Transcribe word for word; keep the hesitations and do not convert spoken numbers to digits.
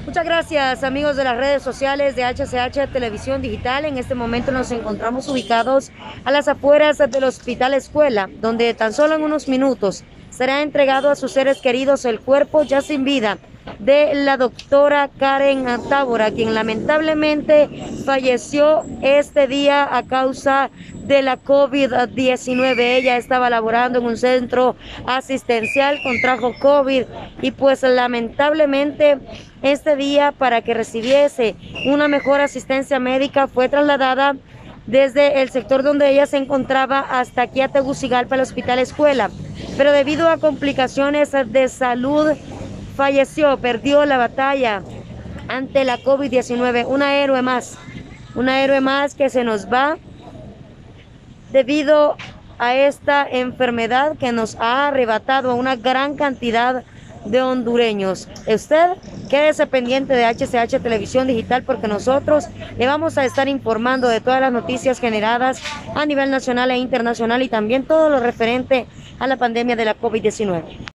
Muchas gracias, amigos de las redes sociales de H C H Televisión Digital. En este momento nos encontramos ubicados a las afueras del Hospital Escuela, donde tan solo en unos minutos será entregado a sus seres queridos el cuerpo ya sin vida de la doctora Karen Tábora, quien lamentablemente falleció este día a causa de la COVID diecinueve. Ella estaba laborando en un centro asistencial, contrajo COVID y pues lamentablemente este día, para que recibiese una mejor asistencia médica, fue trasladada desde el sector donde ella se encontraba hasta aquí a Tegucigalpa, el Hospital Escuela, pero debido a complicaciones de salud falleció, perdió la batalla ante la COVID diecinueve. Una héroe más, una héroe más que se nos va debido a esta enfermedad que nos ha arrebatado a una gran cantidad de hondureños. Usted quédese pendiente de H C H Televisión Digital, porque nosotros le vamos a estar informando de todas las noticias generadas a nivel nacional e internacional y también todo lo referente a la pandemia de la COVID diecinueve.